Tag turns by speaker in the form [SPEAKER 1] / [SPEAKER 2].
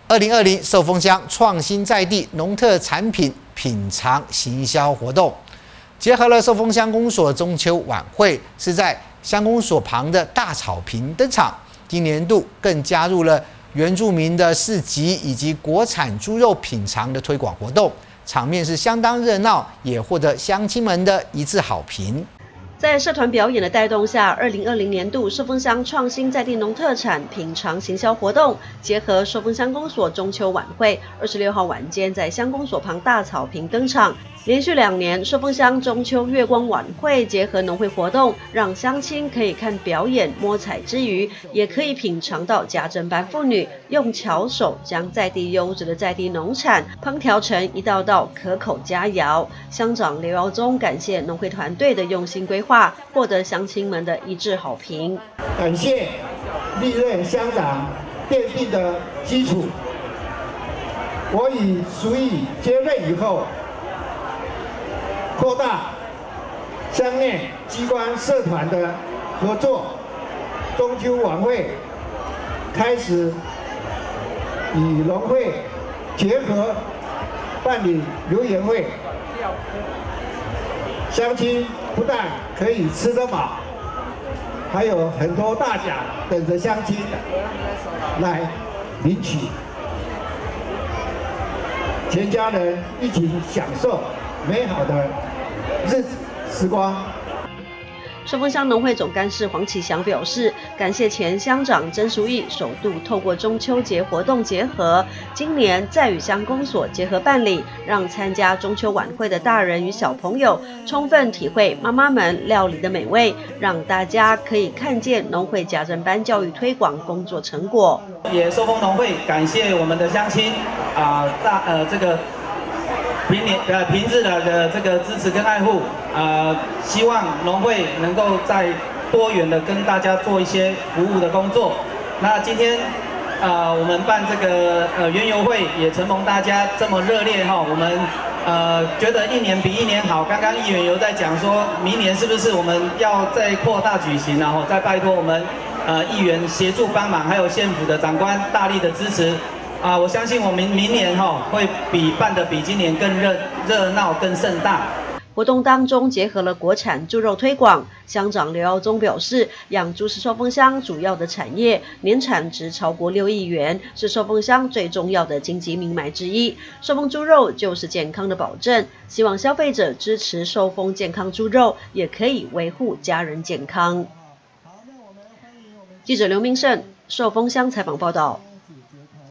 [SPEAKER 1] 2020寿丰乡创新在地农特产品品尝行销活动，结合了寿丰乡公所中秋晚会，是在乡公所旁的大草坪登场。今年度更加入了原住民的市集以及国产猪肉品尝的推广活动，场面是相当热闹，也获得乡亲们的一致好评。
[SPEAKER 2] 在社团表演的带动下，2020年度寿丰乡创新在地农特产品尝行销活动，结合寿丰乡公所中秋晚会，26号晚间在乡公所旁大草坪登场。连续2年，寿丰乡中秋月光晚会结合农会活动，让乡亲可以看表演摸彩之余，也可以品尝到家政班妇女用巧手将在地优质的在地农产烹调成一道道可口佳肴。乡长刘耀宗感谢农会团队的用心规划，获得乡亲们的一致好评。
[SPEAKER 3] 感谢历任乡长奠定的基础。我以署以接任以后，扩大乡内机关社团的合作，中秋晚会开始与农会结合办理留言会，乡亲不但可以吃得饱，还有很多大奖等着乡亲来领取，全家人一起享受美好的日子时光。
[SPEAKER 2] 寿丰乡农会总干事黄启祥表示，感谢前乡长曾淑义首度透过中秋节活动结合，今年再与乡公所结合办理，让参加中秋晚会的大人与小朋友充分体会妈妈们料理的美味，让大家可以看见农会家政班教育推广工作成果。
[SPEAKER 4] 也寿丰农会感谢我们的乡亲这个平日的这个支持跟爱护，希望农会能够在多元的跟大家做一些服务的工作。那今天我们办这个园游会也承蒙大家这么热烈哈，我们觉得一年比一年好。刚刚议员有在讲说，明年是不是我们要再扩大举行，然后再拜托我们议员协助帮忙，还有县府的长官大力的支持。我相信我们明年会办得比今年更热闹、更盛大。
[SPEAKER 2] 活动当中结合了国产猪肉推广，乡长刘耀宗表示，养猪是寿丰乡主要的产业，年产值超过6亿元，是寿丰乡最重要的经济命脉之一。寿丰猪肉就是健康的保证，希望消费者支持寿丰健康猪肉，也可以维护家人健康。记者刘明胜，寿丰乡采访报道。